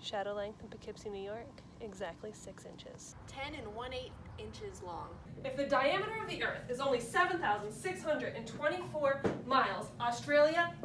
Shadow length in Poughkeepsie, New York, exactly 6 inches. 10 1/8 inches long. If the diameter of the Earth is only 7,624 miles, Australia